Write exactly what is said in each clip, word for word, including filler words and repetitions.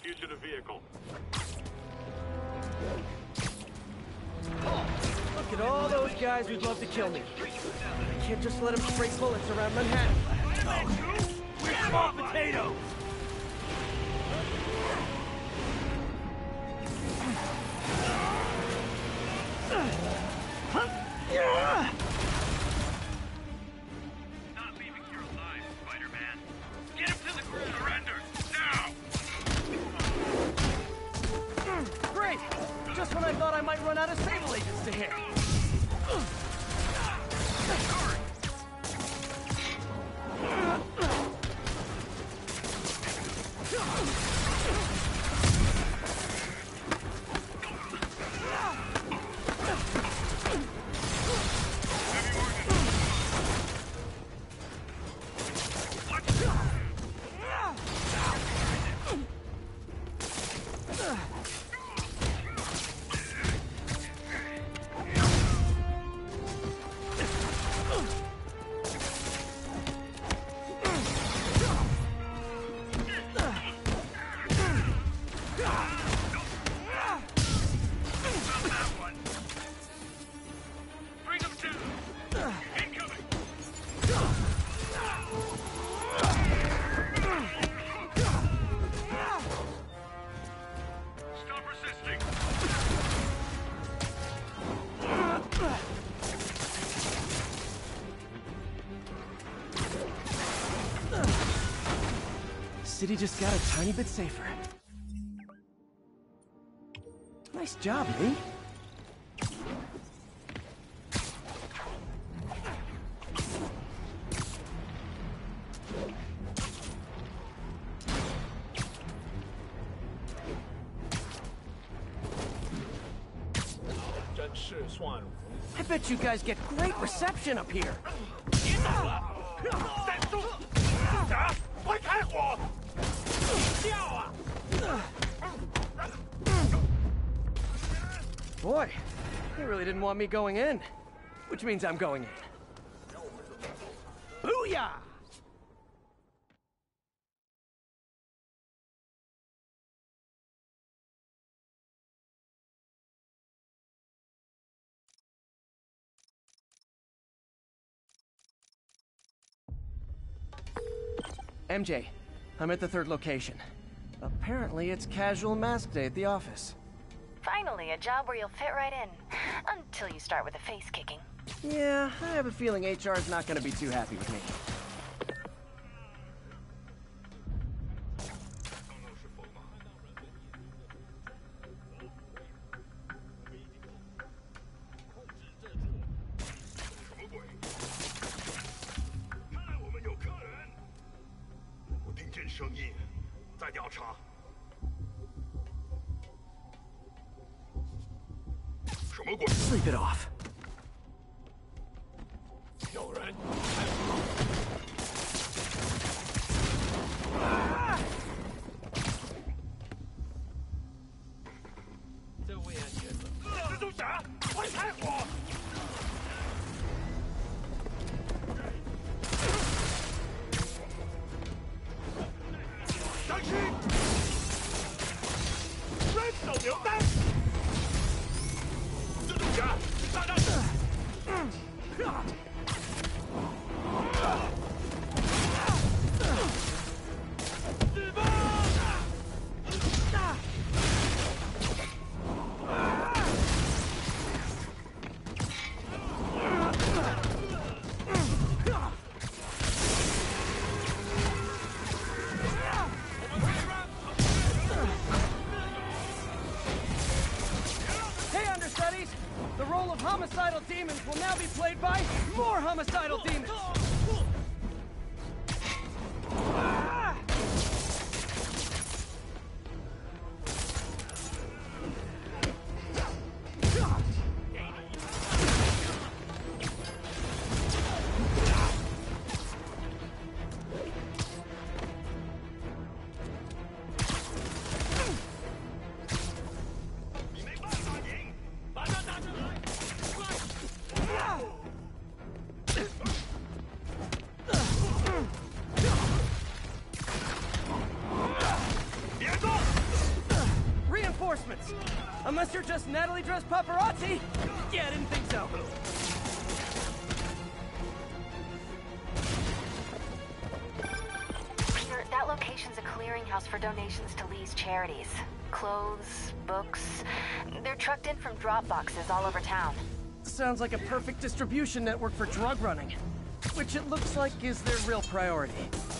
fugitive vehicle. Look at all those guys who'd love to kill me. I can't just let them spray bullets around Manhattan. We're small potatoes! Not leaving here alive, Spider-Man. Get him to the ground. Surrender, now! Great! Just when I thought I might run out of Sable agents to hit. City just got a tiny bit safer. Nice job, Lee. I bet you guys get great reception up here. Boy, they really didn't want me going in. Which means I'm going in. Booyah! M J, I'm at the third location. Apparently it's casual mask day at the office. Finally, a job where you'll fit right in. Until you start with the face kicking. Yeah, I have a feeling H R's not gonna be too happy with me. Sleep it off. The role of homicidal demons will now be played by more homicidal demons! reinforcements. Unless you're just Natalie dressed paparazzi. Yeah, I didn't think so. Peter, that location's a clearinghouse for donations to Lee's charities. Clothes, books. They're trucked in from drop boxes all over town. Sounds like a perfect distribution network for drug running. Which it looks like is their real priority.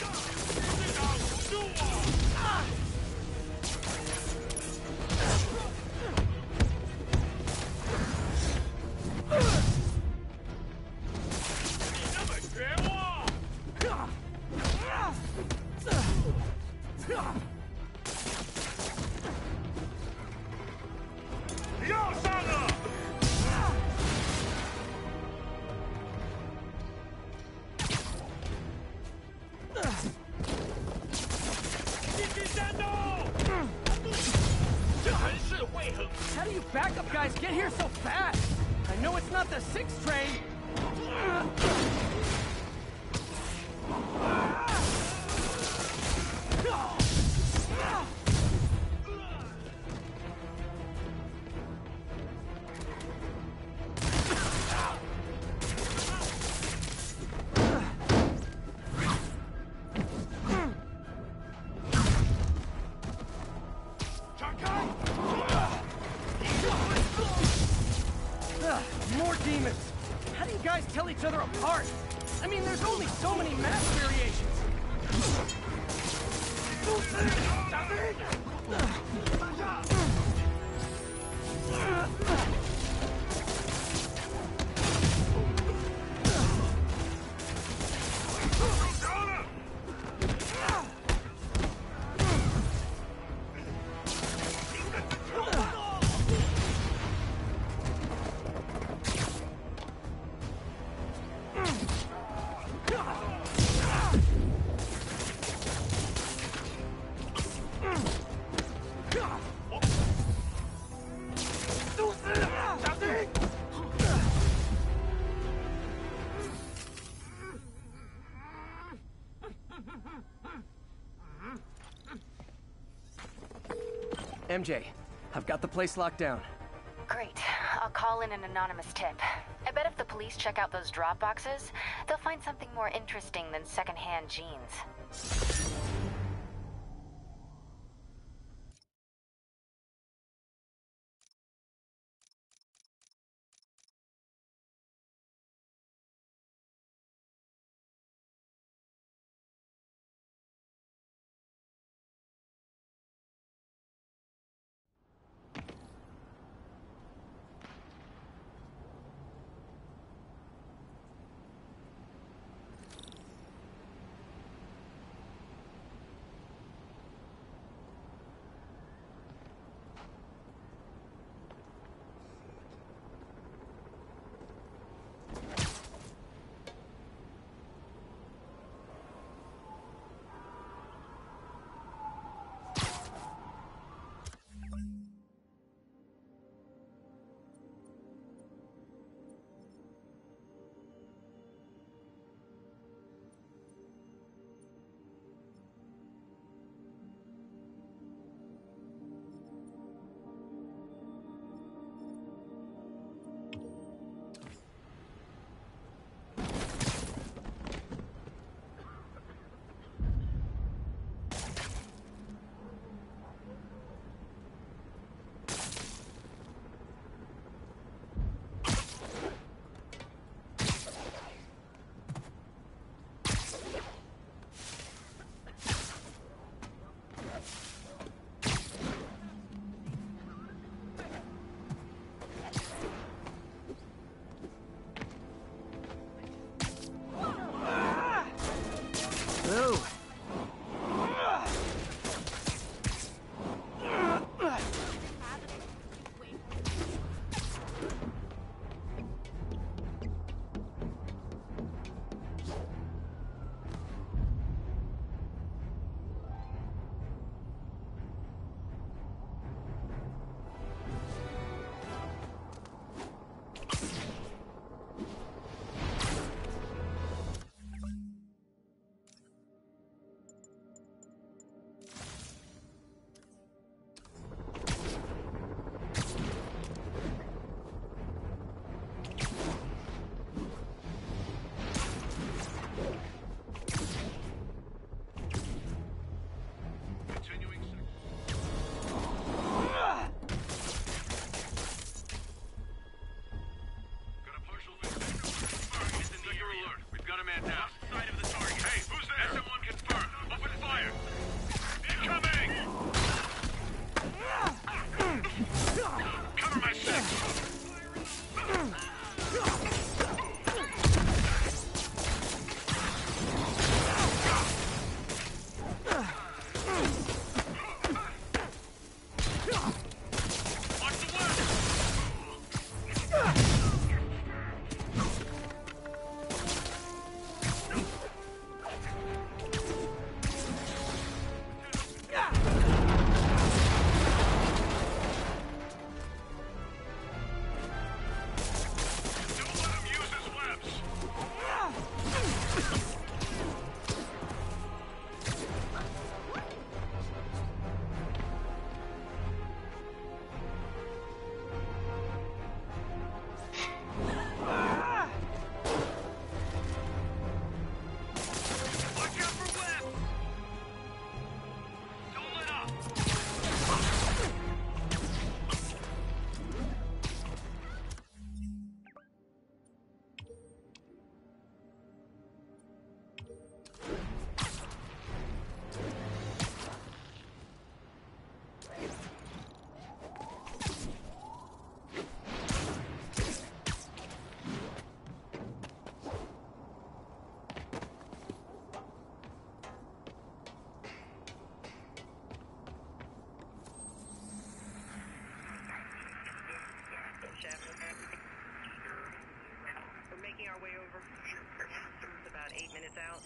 How do you backup guys get here so fast? I know it's not the sixth train. More demons! How do you guys tell each other apart? I mean, there's only so many mass variations. M J, I've got the place locked down. Great. I'll call in an anonymous tip. I bet if the police check out those drop boxes, they'll find something more interesting than secondhand jeans. We're making our way over. It's about eight minutes out.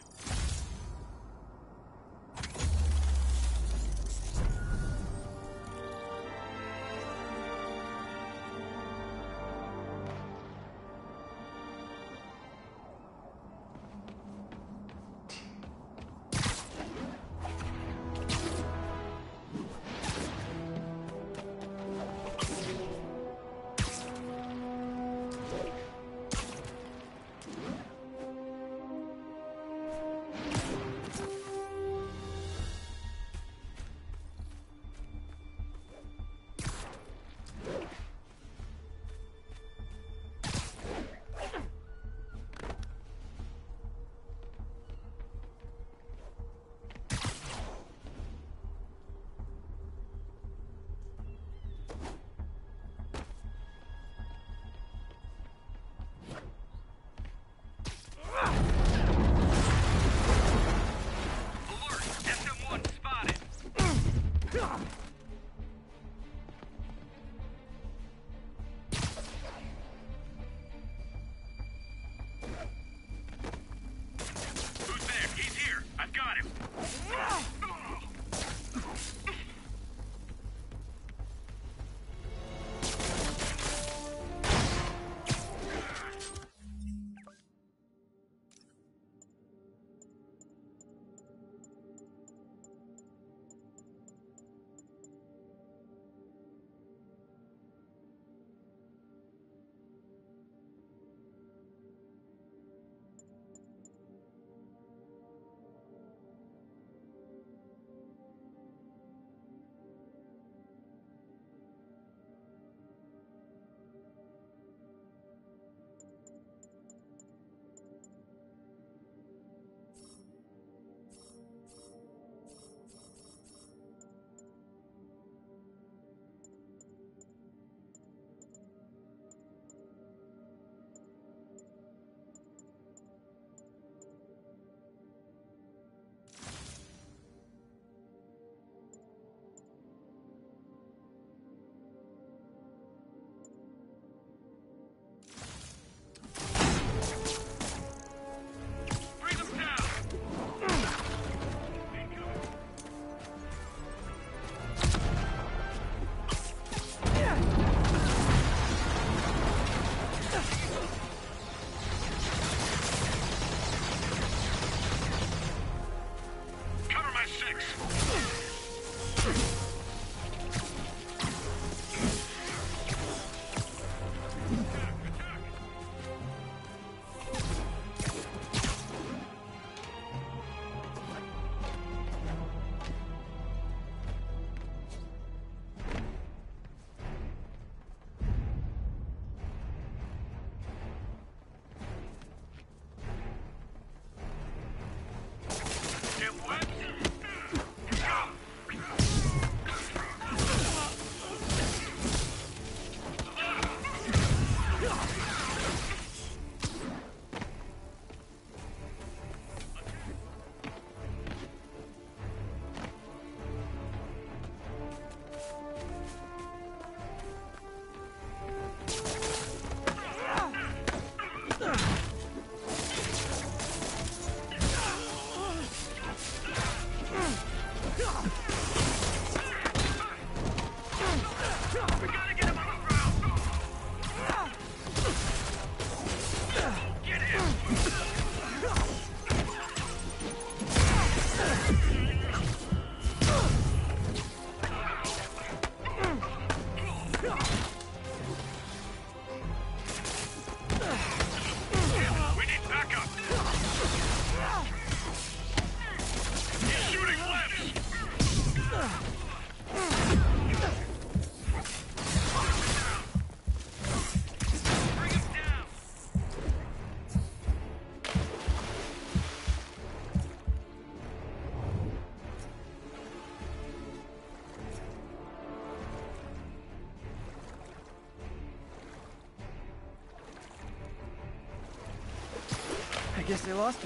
I guess they lost me.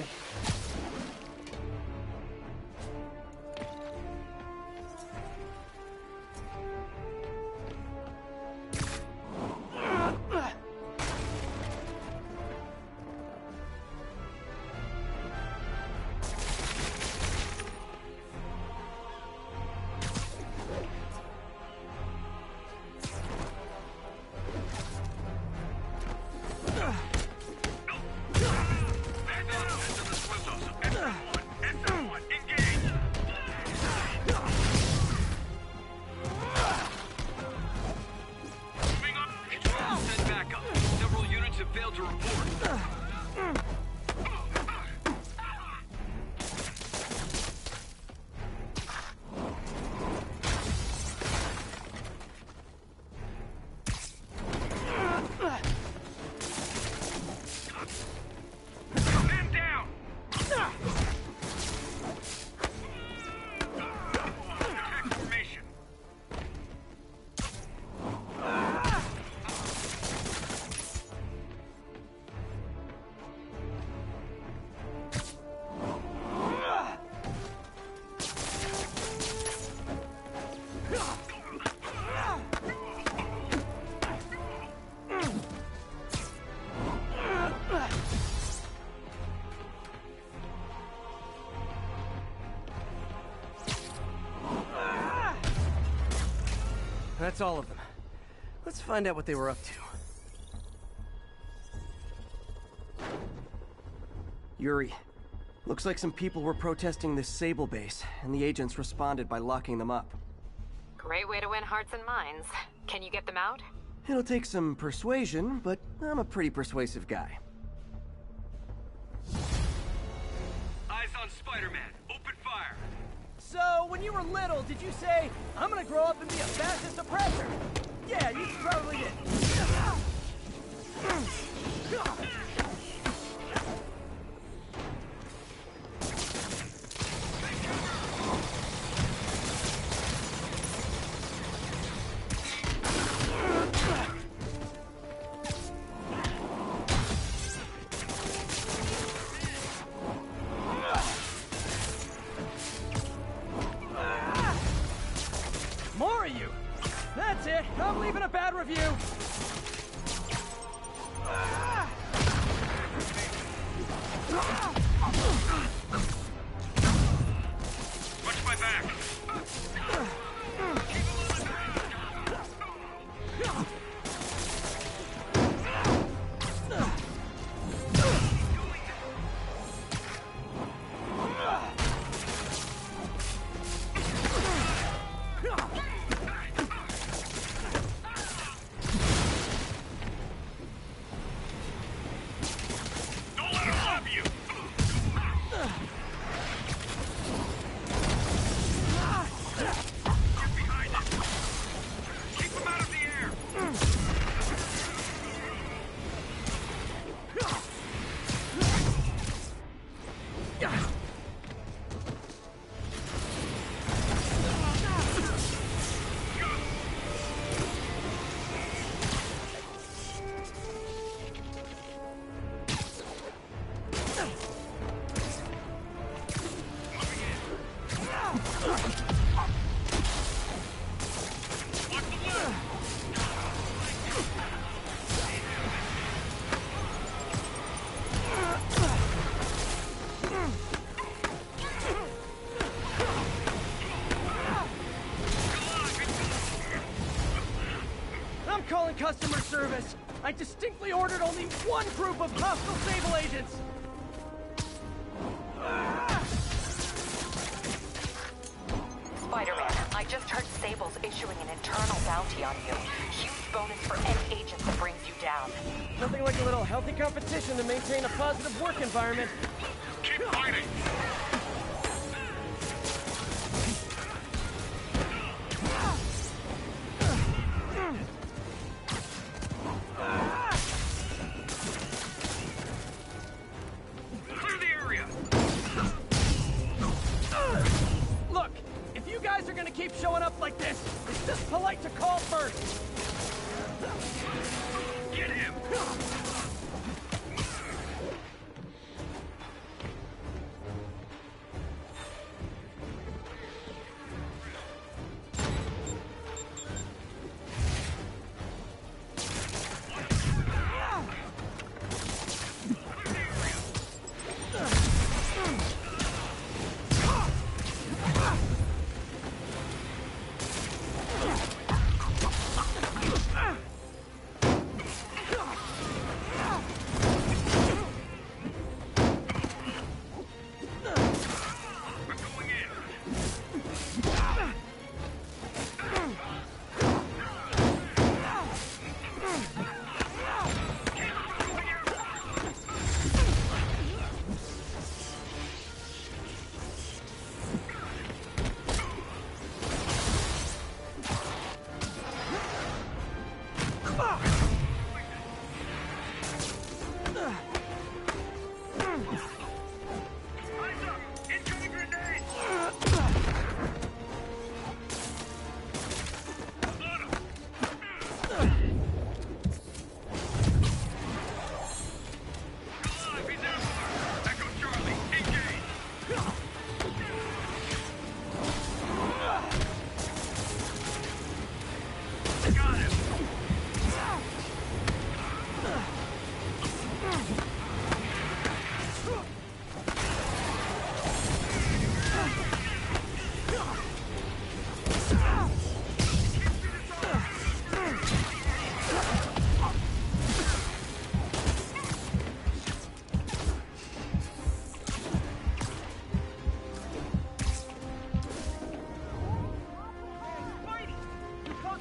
That's all of them. Let's find out what they were up to. Yuri, looks like some people were protesting this Sable base, and the agents responded by locking them up. Great way to win hearts and minds. Can you get them out? It'll take some persuasion, but I'm a pretty persuasive guy. Eyes on Spider-Man. Open fire. So, when you were little, did you say, I'm gonna grow up and be a fascist oppressor? Yeah, you probably did. More of you! That's it! I'm leaving a bad review! Watch my back. Don't let her have you. Get behind it. Keep him out of the air. Watch the left. I'm calling customer service! I distinctly ordered only one group of hostile Sable agents! Spider-Man, I just heard Sable's issuing an internal bounty on you. Huge bonus for any agent that brings you down. Nothing like a little healthy competition to maintain a positive work environment. Keep fighting. Clear the area. Look, if you guys are gonna keep showing up like this, it's just polite to call first. Get him.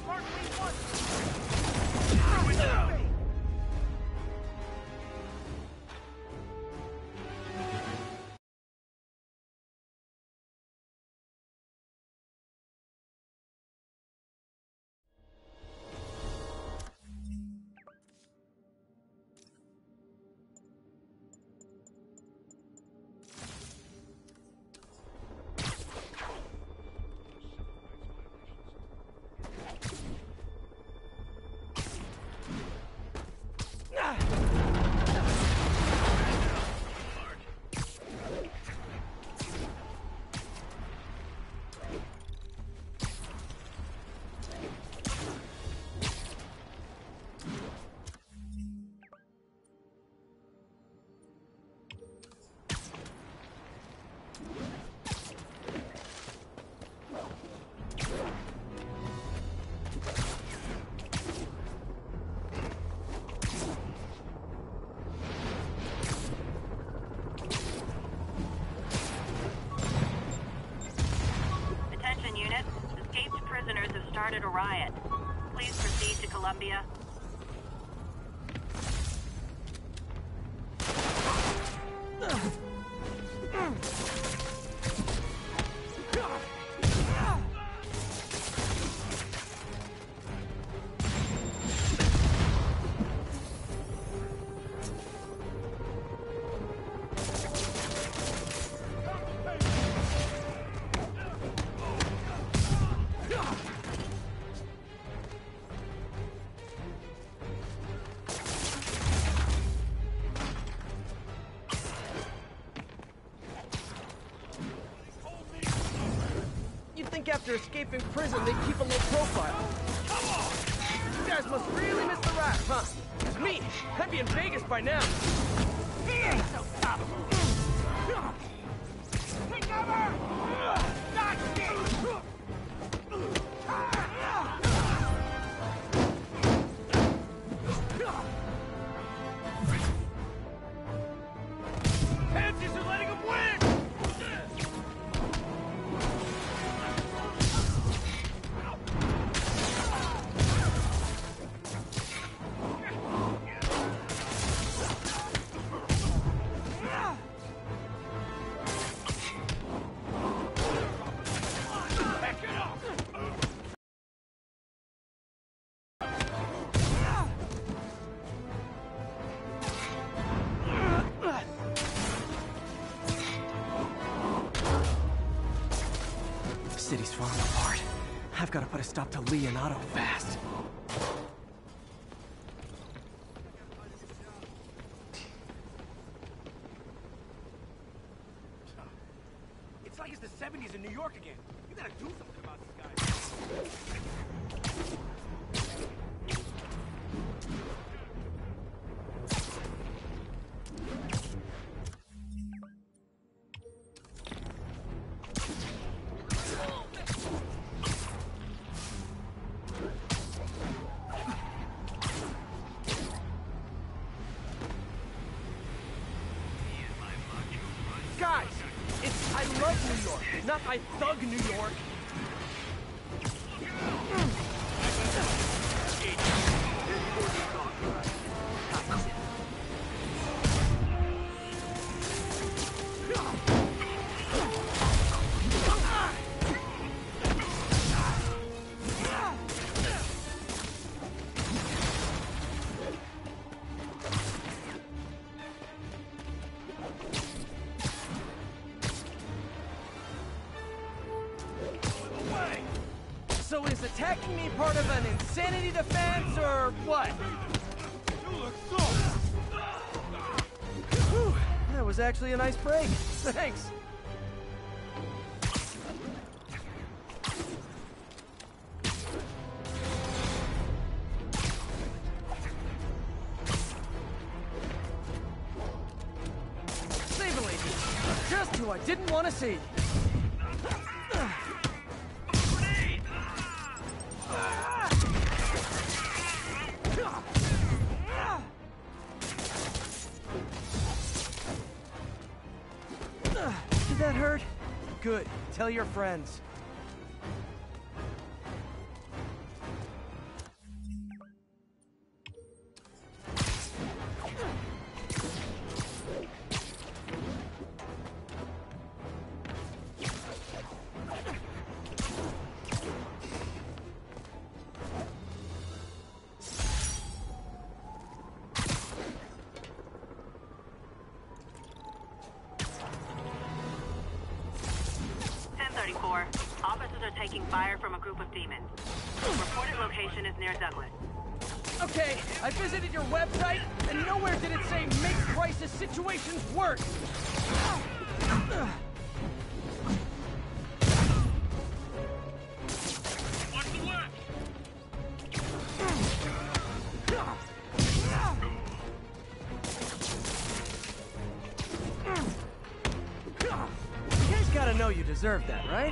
Started a riot. Please proceed to Columbia. After escaping prison, they keep a low profile. You guys must really miss the rap, huh? 'Cause me, I'd be in Vegas by now. He ain't so tough. Take cover! Not you! Pansies are letting him win! City's falling apart. I've got to put a stop to Lee and Otto fast. It's like it's the seventies in New York again. You gotta do something about these guys. Guys, it's I love New York, not I thug New York. So is attacking me part of an insanity defense, or what? You look so... Whew, that was actually a nice break. Thanks. Save a lady. Just who I didn't want to see. Did that hurt? Good. Tell your friends. taking fire from a group of demons. Reported location is near Douglas. Okay, I visited your website, and nowhere did it say make crisis situations work. Watch the left! You guys gotta know you deserve that, right?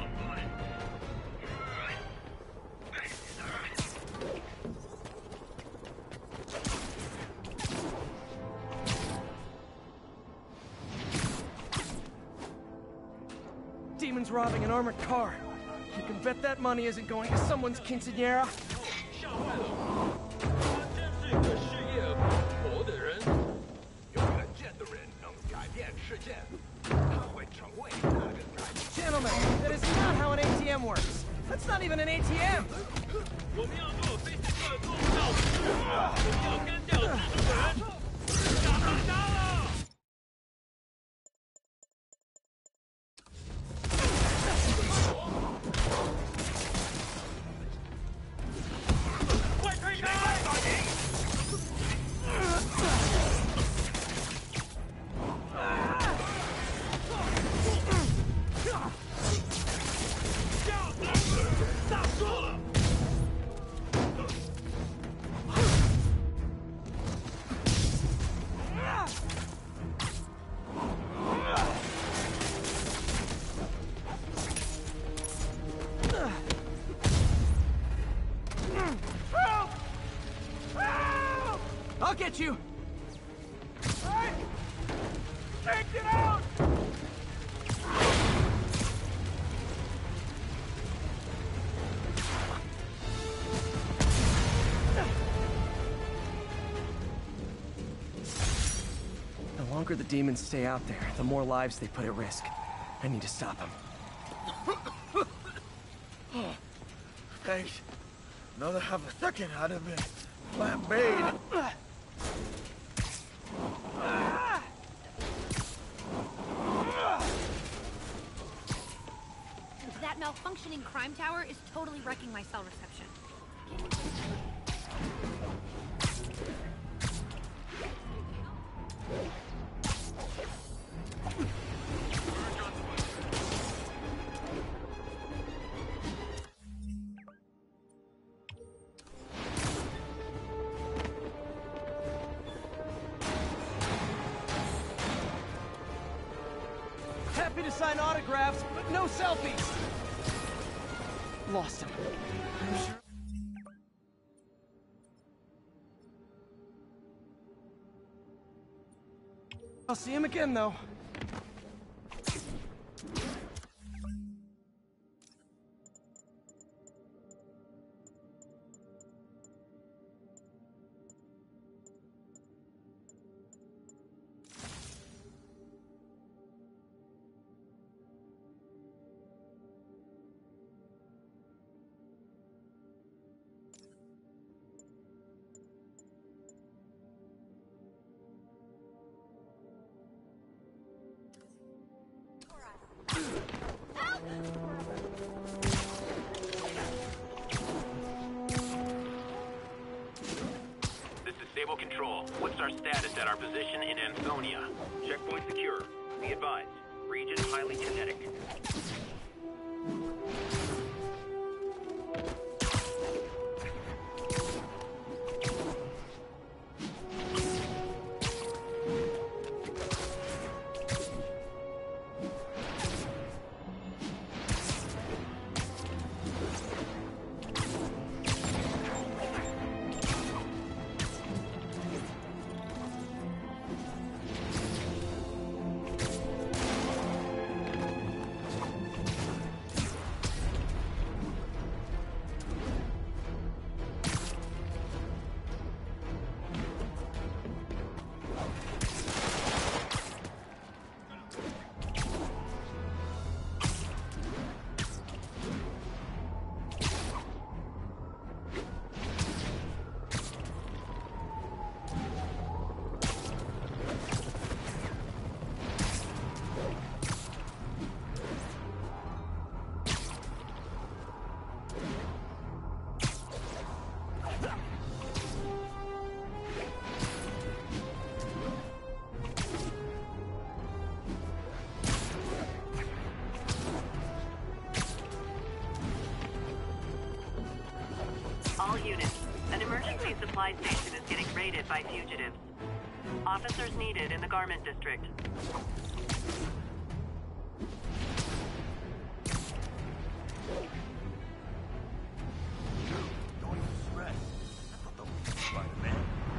Demons robbing an armored car. You can bet that money isn't going to someone's quinceañera. 吓坏了！他真是个事业活的人，有远见的人能改变世界，他会成为那个改变。 Gentlemen, that is not how an A T M works. That's not even an A T M. 我们要做非黑色动造事，我们要干掉蜘蛛人。打他杀了！ 快推开！ 大叔了！ I'll get you. Hey! Take it out! The longer the demons stay out there, the more lives they put at risk. I need to stop them. Thanks. Another half a second, I'd have been flambéed. That malfunctioning crime tower is totally wrecking my cell reception. Happy to sign autographs, but no selfies. Lost him. I'm sure. I'll see him again, though. This is Stable Control. What's our status at our position in Anthonia? Checkpoint secure. Be advised. Region highly kinetic. units. An emergency supply station is getting raided by fugitives. Officers needed in the garment district. Don't even stress. I thought that was Spider-Man.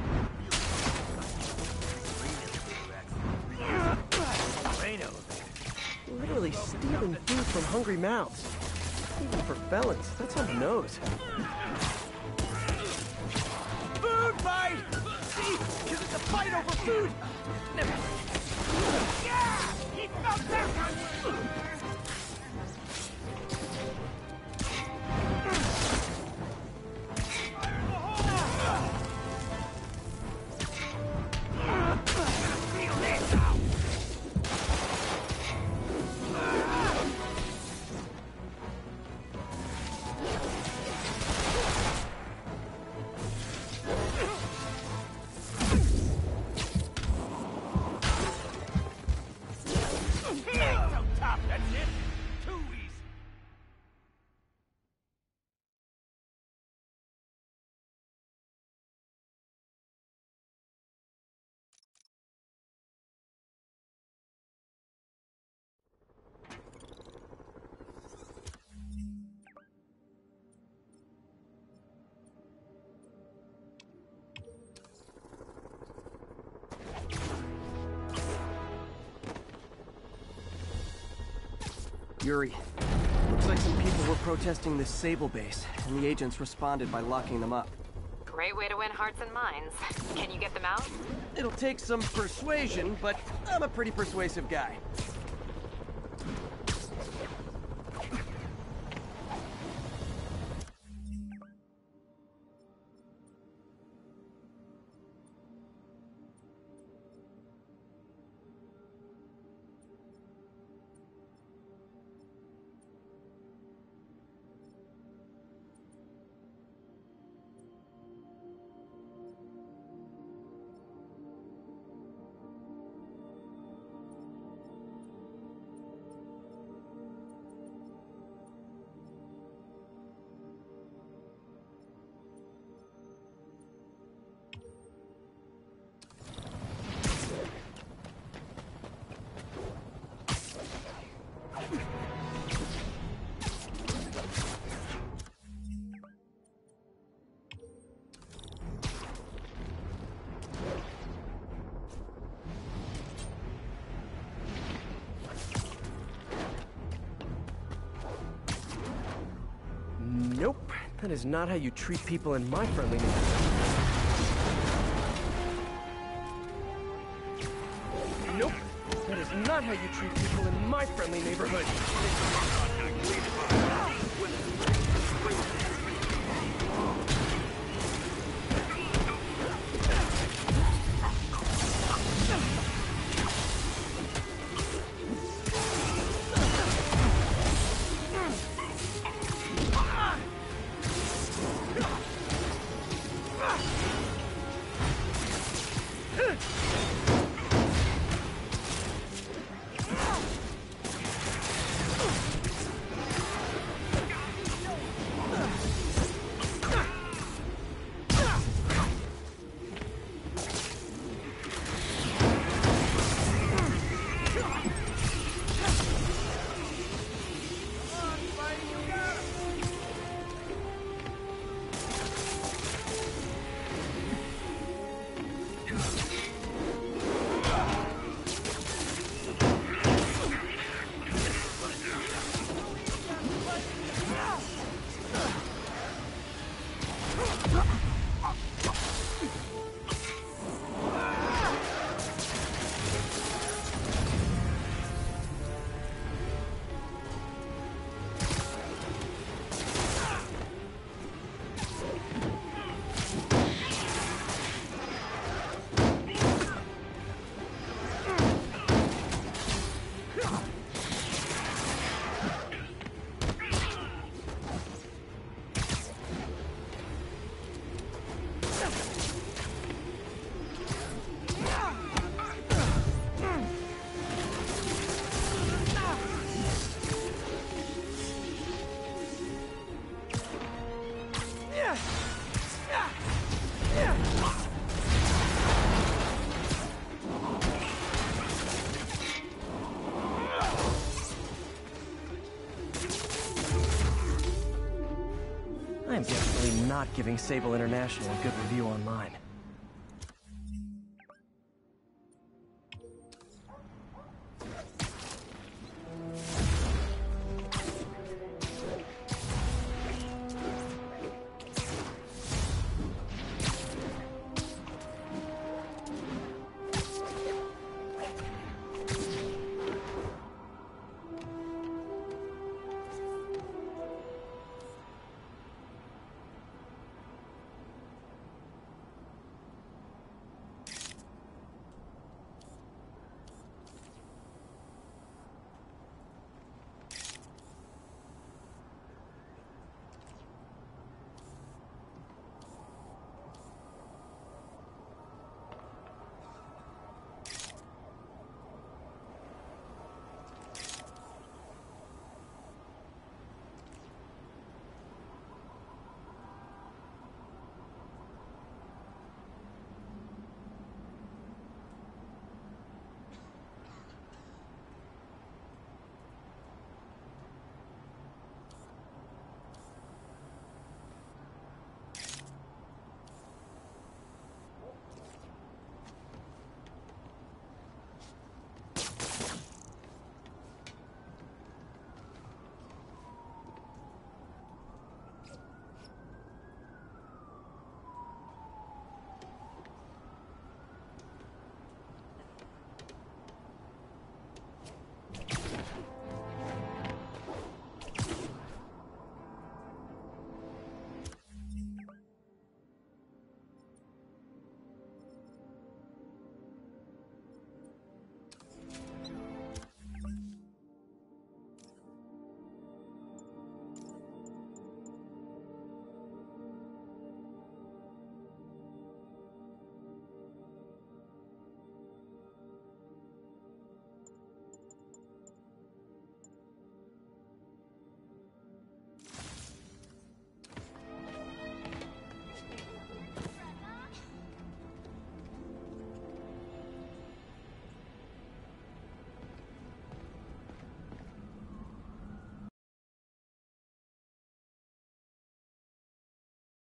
Rain elevator. Literally stealing food from hungry mouths. Even for felons, that's on the nose. Food fight! See? Because it's a fight over food! Never. Yeah! He felt that one! Yuri, looks like some people were protesting this Sable base, and the agents responded by locking them up. Great way to win hearts and minds. Can you get them out? It'll take some persuasion, but I'm a pretty persuasive guy. Nope, that is not how you treat people in my friendly neighborhood. Nope, that is not how you treat people in my friendly neighborhood. giving Sable International a good review online.